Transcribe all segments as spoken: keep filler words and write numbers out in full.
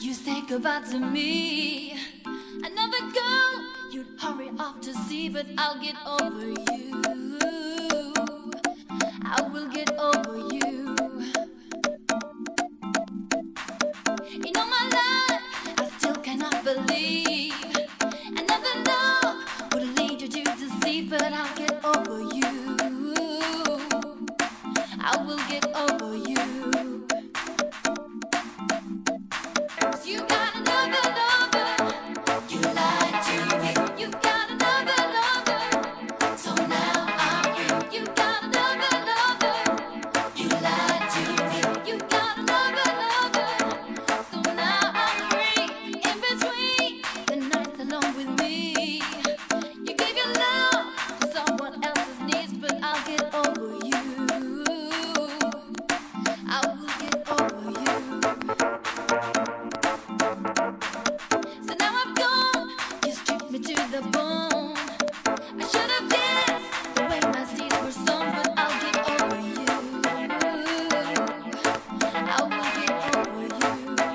You say goodbye to me. Another girl you'd hurry off to see, but I'll get over you. I will get over you. In all my life, I still cannot believe another love would lead you to deceive, but I'll get over you. I will get over you. You got another lover. You lied to me. You got another lover. So now I'm free. You got another lover. You lied to me. You got another lover. So now I'm free. In between the nights alone with me, you gave your love to someone else's needs, but I'll get over you. I will get over you. To the bone, I should have danced the way my seeds were sown, but I'll get over you. I will get over you.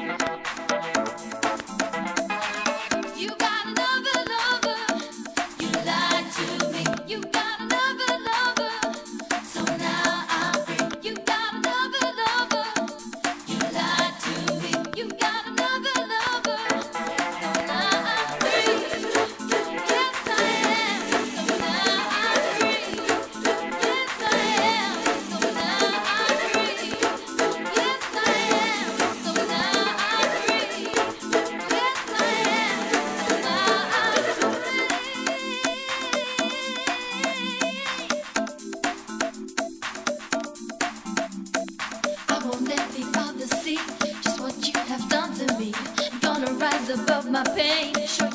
You got another lover. You lied to me. You got another lover. So now I'm free. You got another lover. You lied to me. You got another lover. So now I'm free. Just what you have done to me. I'm gonna rise above my pain. Show